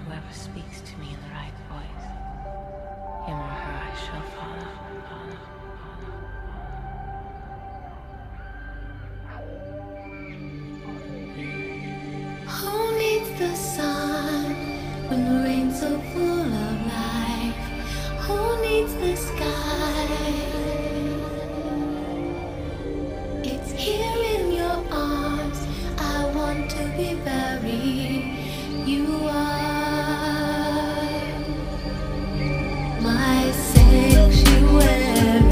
whoever speaks to me in the right voice. Him or her I shall follow, follow, follow. Who needs the sun when the rain's so full of life? Who needs the sky? It's here in your arms. I want to be buried. You are my sanctuary.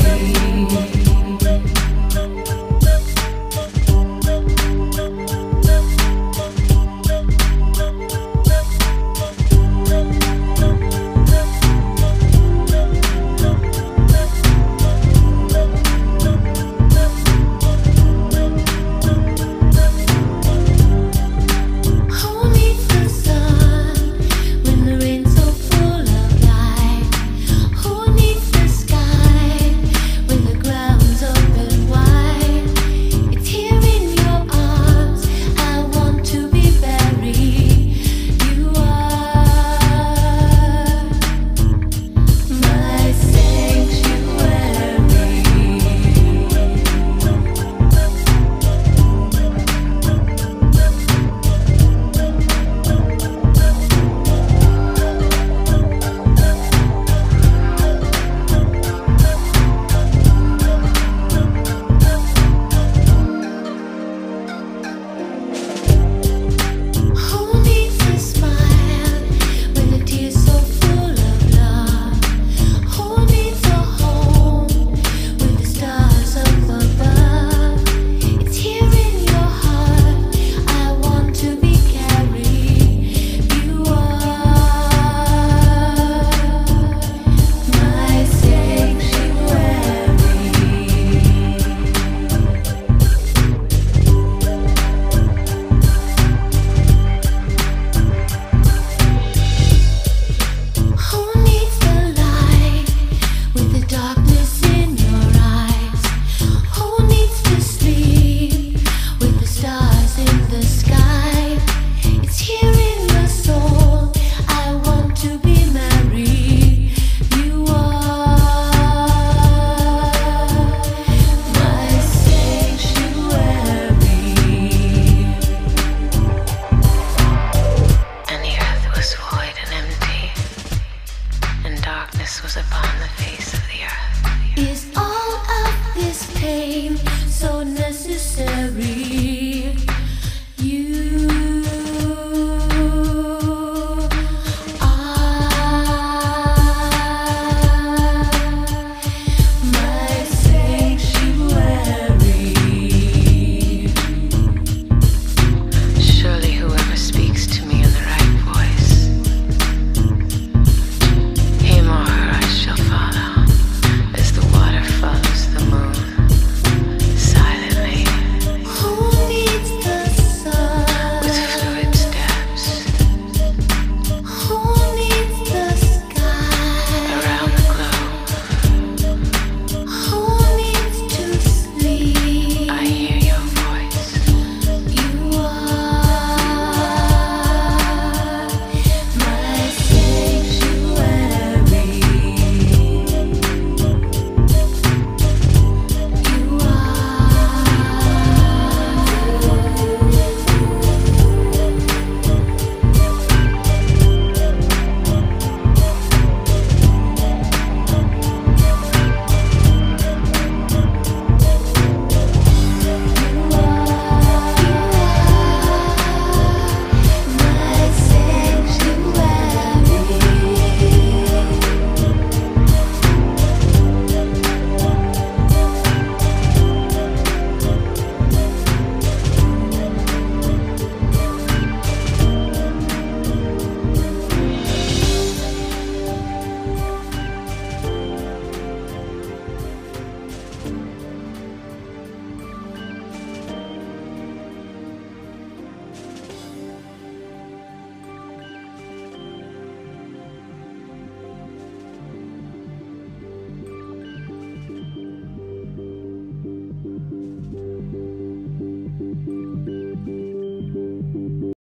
Was upon the face of the earth. Is all of this pain so necessary?